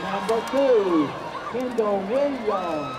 Number 2, Kendall Williams.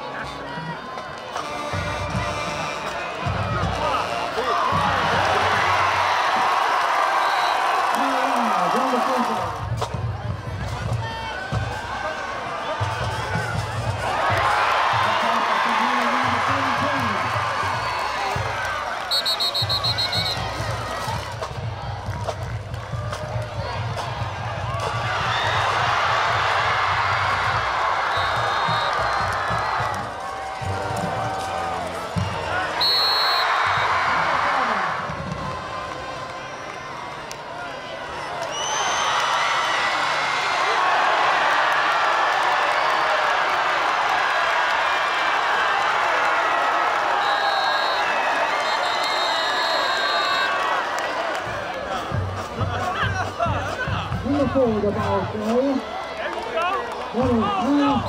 Forward the ball play. What is now?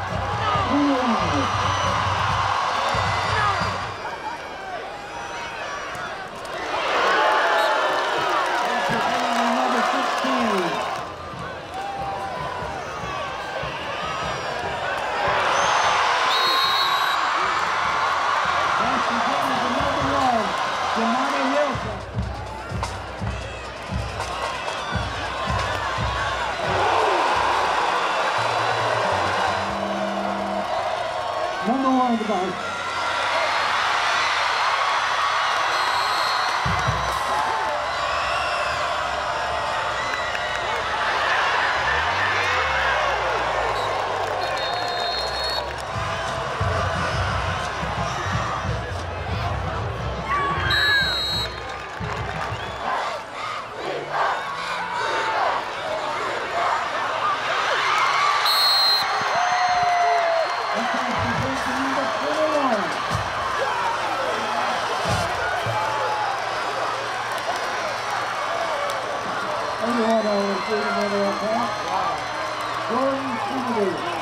Number 16. That's the game of number 1, Jamani Wilson. Number 1 of the ball. Jordan Kennedy.